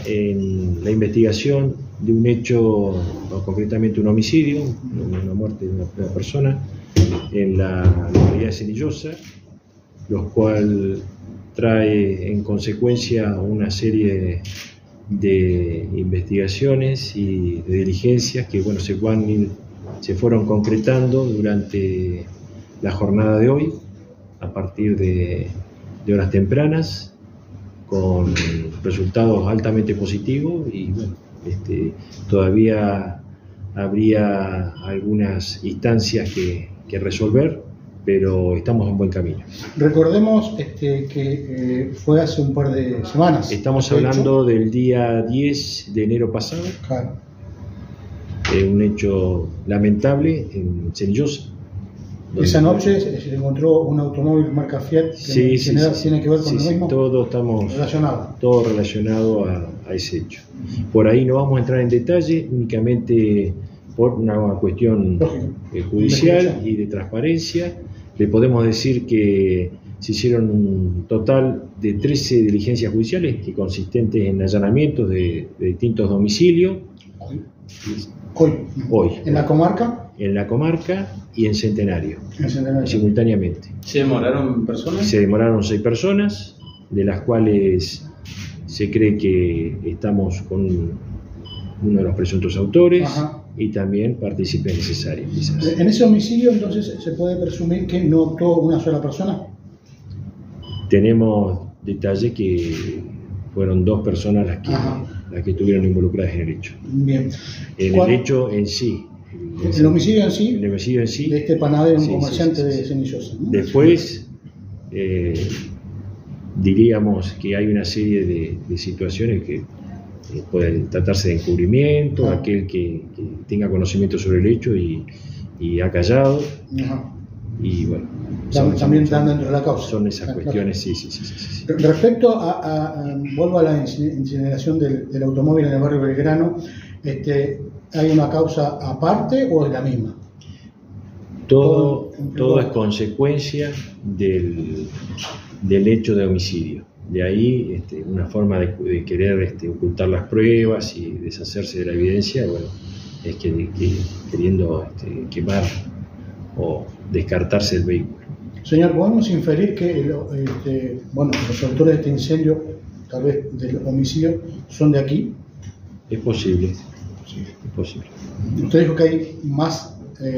en la investigación de un hecho, o concretamente un homicidio, una muerte de una persona en la localidad de Cenillosa, lo cual trae en consecuencia una serie de investigaciones y de diligencias que bueno, se fueron concretando durante la jornada de hoy a partir de horas tempranas, con resultados altamente positivos y bueno, todavía habría algunas instancias que resolver, pero estamos en buen camino. Recordemos que fue hace un par de semanas. Estamos hablando del día 10 de enero pasado. Claro. Un hecho lamentable en Cenillosa. Esa noche se encontró un automóvil marca Fiat que tiene que ver con lo mismo. Todo relacionado a ese hecho. Por ahí no vamos a entrar en detalle, únicamente por una cuestión judicial y de transparencia. Le podemos decir que se hicieron un total de 13 diligencias judiciales que consistentes en allanamientos de distintos domicilios. Hoy. ¿En la comarca? En la comarca y en Centenario. Simultáneamente. ¿Se demoraron personas? Se demoraron 6 personas, de las cuales se cree que estamos con uno de los presuntos autores. Ajá. Y también partícipes necesarios, quizás. ¿En ese homicidio entonces se puede presumir que no actuó una sola persona? Tenemos detalle que fueron 2 personas las que estuvieron involucradas en el hecho. Bien. En el hecho en sí. El homicidio en sí. El homicidio en sí. De este panadero, un comerciante de Cenillosa, ¿no? Después, diríamos que hay una serie de situaciones que pueden tratarse de encubrimiento, aquel que tenga conocimiento sobre el hecho y ha callado. Ajá. Y bueno, también están dentro de la causa. Son esas cuestiones, claro. Sí. Respecto vuelvo a la incineración del automóvil en el barrio Belgrano, ¿hay una causa aparte o es la misma? Todo es consecuencia del hecho de homicidio. De ahí una forma de querer ocultar las pruebas y deshacerse de la evidencia, bueno, es que queriendo quemar o descartarse el vehículo. Señor, ¿podemos inferir que los autores de este incendio, tal vez del homicidio, son de aquí? Es posible, sí, es posible. Usted dijo que hay más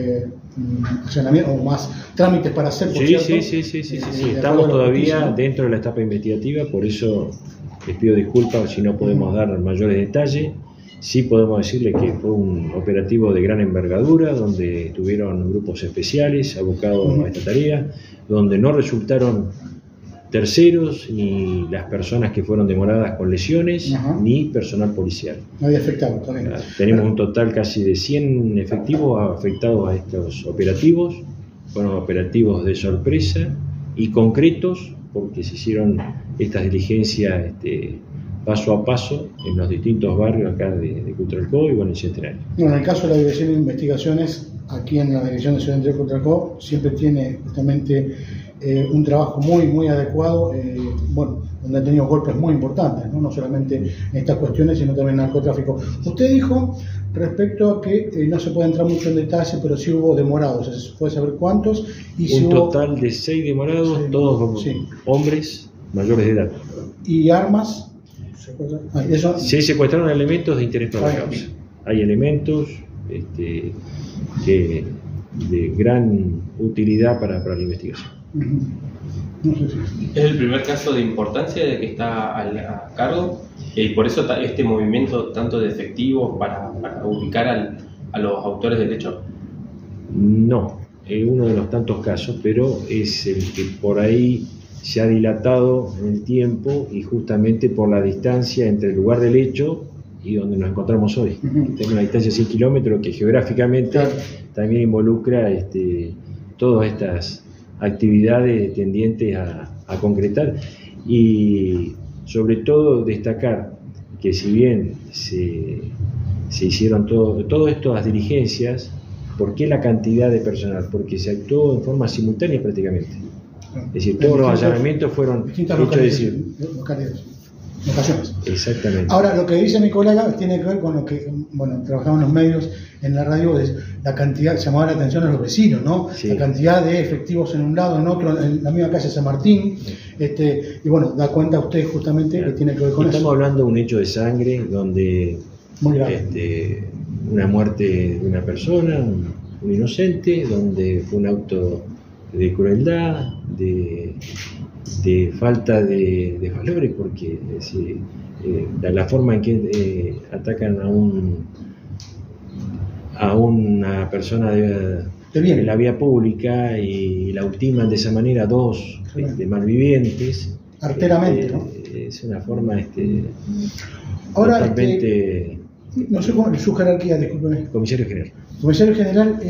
o más trámites para hacer, por cierto. Sí. Estamos todavía dentro de la etapa investigativa, por eso les pido disculpas si no podemos dar mayores detalles. Sí podemos decirle que fue un operativo de gran envergadura, donde tuvieron grupos especiales abocados a esta tarea, donde no resultaron terceros, ni las personas que fueron demoradas con lesiones, ni personal policial. Nadie afectado, también. Tenemos un total casi de 100 efectivos afectados a estos operativos. Fueron operativos de sorpresa y concretos, porque se hicieron estas diligencias paso a paso en los distintos barrios acá de Cutralcó y bueno, en Centenario. En el caso de la Dirección de Investigaciones, aquí en la Dirección de Ciudad de Cutralcó, siempre tiene justamente un trabajo muy adecuado, donde ha tenido golpes muy importantes, no solamente en estas cuestiones, sino también en el narcotráfico. Usted dijo respecto a que no se puede entrar mucho en detalle, pero sí hubo demorados, ¿se puede saber cuántos? Un total de 6 demorados, todos hombres mayores de edad. ¿Y armas? Se secuestraron elementos de interés para la causa. Hay elementos de gran utilidad para la investigación. Es el primer caso de importancia de que está a cargo y por eso este movimiento tanto de efectivos para ubicar a los autores del hecho. No, es uno de los tantos casos, pero es el que por ahí se ha dilatado en el tiempo y justamente por la distancia entre el lugar del hecho y donde nos encontramos hoy. Tengo una distancia de 100 kilómetros que geográficamente también involucra todas estas actividades tendientes a concretar y sobre todo destacar que si bien se hicieron todas estas diligencias, ¿por qué la cantidad de personal? Porque se actuó en forma simultánea prácticamente. Es decir, todos los allanamientos fueron hechos, ocasiones. Exactamente. Ahora, lo que dice mi colega tiene que ver con lo que, bueno, trabajamos en los medios, en la radio, es la cantidad, llamaba la atención a los vecinos, ¿no? Sí. La cantidad de efectivos en un lado, en otro, en la misma calle San Martín, y bueno, da cuenta usted justamente que tiene que ver con Estamos eso. hablando de un hecho de sangre donde Muy grave. una muerte de una persona, un inocente, donde fue un acto de crueldad, de falta de valores, porque es decir, la forma en que atacan a una persona en la vía pública y la ultiman de esa manera dos malvivientes, arteramente, ¿no? Es una forma ahora, totalmente... no sé cómo su jerarquía, discúlpeme. Comisario general. Comisario general,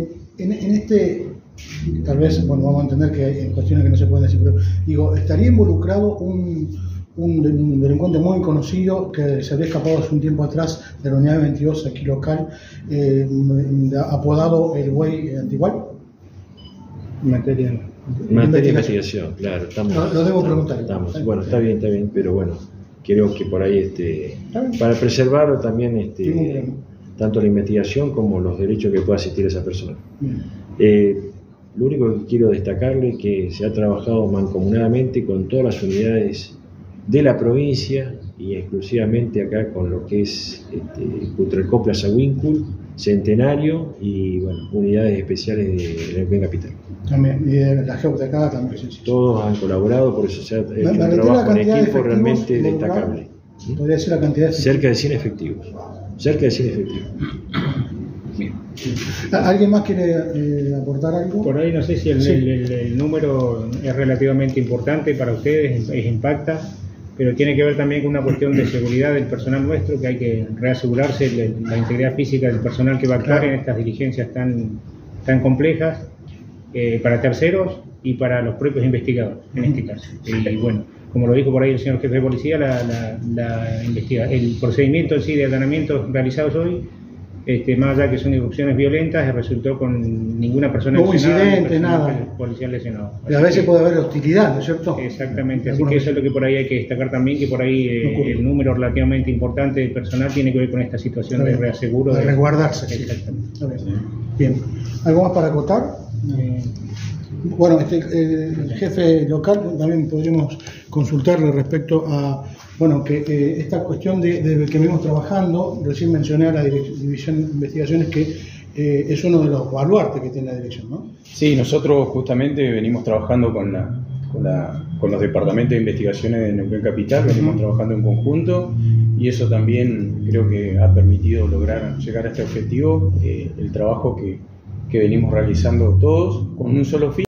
tal vez, bueno, vamos a entender que hay cuestiones que no se pueden decir, pero digo, ¿estaría involucrado un delincuente muy conocido que se había escapado hace un tiempo atrás de la unidad 22 aquí local, apodado el Güey Antigual? Materia de investigación, claro. Lo debo preguntar. Bueno, está bien, pero bueno, creo que por ahí, para preservar también tanto la investigación como los derechos que pueda asistir esa persona. Lo único que quiero destacarle es que se ha trabajado mancomunadamente con todas las unidades de la provincia y exclusivamente acá con lo que es Putralcó, Plaza Winkul, Centenario y bueno, unidades especiales de Neuquén Capital. También, y de la GEUT de acá también. Sí. Todos han colaborado, por eso se ha hecho un trabajo en equipo realmente destacable. Podría ser la cantidad de cerca de 100 efectivos. Cerca de 100 efectivos. ¿Alguien más quiere aportar algo? Por ahí no sé si el número es relativamente importante para ustedes, impacta, pero tiene que ver también con una cuestión de seguridad del personal nuestro, que hay que reasegurarse la integridad física del personal que va a actuar en estas diligencias tan complejas para terceros y para los propios investigadores, en este caso. Y bueno, como lo dijo por ahí el señor jefe de policía, el procedimiento en sí de allanamientos realizados hoy, más allá que son irrupciones violentas, resultó con ninguna persona lesionada. No hubo incidente, nada. Policial lesionado. Y a veces puede haber hostilidad, ¿no es cierto? Exactamente, así que eso es lo que por ahí hay que destacar también, que por ahí el número relativamente importante de personal tiene que ver con esta situación de reaseguro. De resguardarse. Exactamente. Bien. ¿Algo más para acotar? Bueno, el jefe local también podríamos consultarle respecto a, bueno, que esta cuestión de que venimos trabajando, recién mencioné a la División de Investigaciones que es uno de los baluartes que tiene la dirección, ¿no? Sí, nosotros justamente venimos trabajando con los departamentos de investigaciones de Neuquén Capital, venimos trabajando en conjunto y eso también creo que ha permitido lograr llegar a este objetivo, el trabajo que venimos realizando todos con un solo fin.